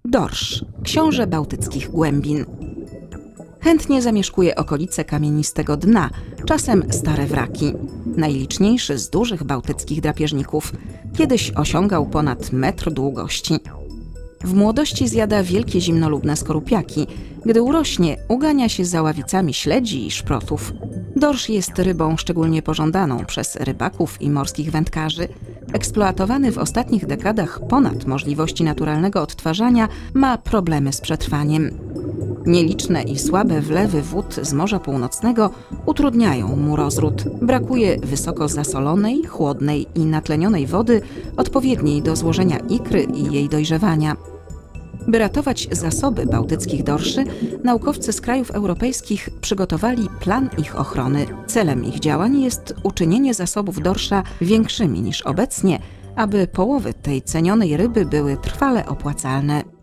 Dorsz, książę bałtyckich głębin. Chętnie zamieszkuje okolice kamienistego dna, czasem stare wraki. Najliczniejszy z dużych bałtyckich drapieżników. Kiedyś osiągał ponad metr długości. W młodości zjada wielkie zimnolubne skorupiaki. Gdy urośnie, ugania się za ławicami śledzi i szprotów. Dorsz jest rybą szczególnie pożądaną przez rybaków i morskich wędkarzy. Eksploatowany w ostatnich dekadach ponad możliwości naturalnego odtwarzania, ma problemy z przetrwaniem. Nieliczne i słabe wlewy wód z Morza Północnego utrudniają mu rozród. Brakuje wysoko zasolonej, chłodnej i natlenionej wody odpowiedniej do złożenia ikry i jej dojrzewania. By ratować zasoby bałtyckich dorszy, naukowcy z krajów europejskich przygotowali plan ich ochrony. Celem ich działań jest uczynienie zasobów dorsza większymi niż obecnie, aby połowy tej cenionej ryby były trwale opłacalne.